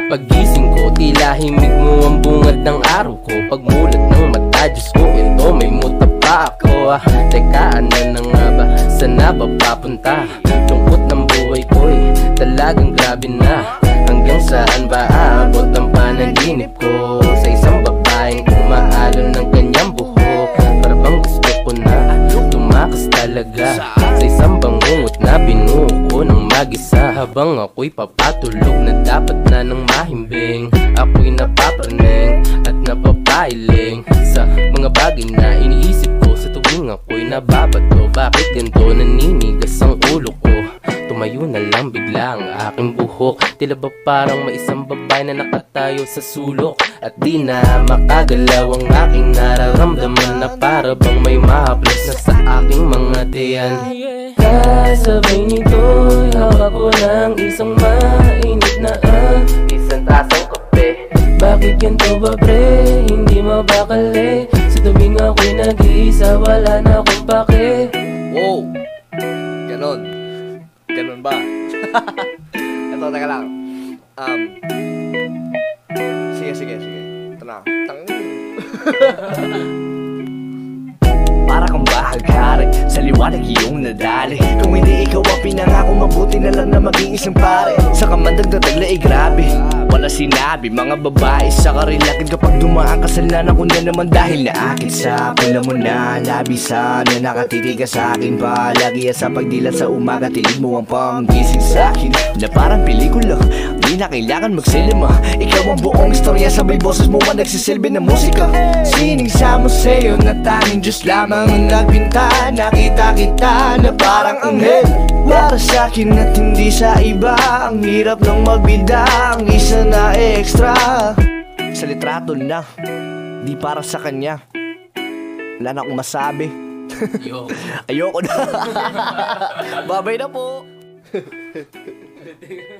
Paggising ko, tila himig mo ang bungad ng araw ko. Pagmulat ng mata, Diyos ko, ito may muta pa ako. Teka, ano na nga ba? Sana ba papunta? Lungkot ng buhay ko'y talagang grabe na. Hanggang saan ba aabot ang panaginip ko? Sa isang babaeng umaalon ng kanyang buhok. Para bang gusto ko na tumakas talaga. Sa isang bangungot na binuo ko ng mag-isa. Habang ako'y papatulog na dapat na ng mahimbing. Ako'y napapraneng at napapailing sa mga bagay na iniisip ko sa tuwing ako'y nababato. Bakit ganito naninigas ang ulo ko? Tumayo na lang bigla ang aking buhok. Tila ba parang may isang babae na nakatayo sa sulok. At di na makagalaw ang aking nararamdaman. Na para bang may mahaplas na sa aking mga tiyan. Kasabay nito'y hawak ko ng isang mainit na isang tasang kape. Bakit ganito ba pre? Hindi mabakali. Sa tuwing ako'y nag-iisa, wala na akong pake. Wow! Ganon. Ganon ba? Ito, teka lang. Sige. Ito na. Para kang bahaghari, sa liwanag iyong nadali. Kung hindi ikaw ang pinangako, mabuti na lang na maging isang pare. Sa kamandag na tagla ay grabe, wala sinabi. Mga babae sa karilakin kapag dumaan kasalanan ko na naman. Dahil naakit sa pula mo na labisan, na nakatitig ka sa akin palagi. At sa pagdilat sa umaga, tinig mo ang panggising sa akin. Na parang pelikula, di na kailangan magsilima. Ikaw ang buong istorya, sabay boses mo ang nagsisilbi na musika. Sining sa museo na tanging Diyos lamang ang nagpinta. Nakita kita na parang anghel para sa akin at hindi sa iba. Ang hirap ng magbida, ang isa na extra sa litrato na di para sa kanya. Wala na akong masabi. Ayoko na. Babay na po.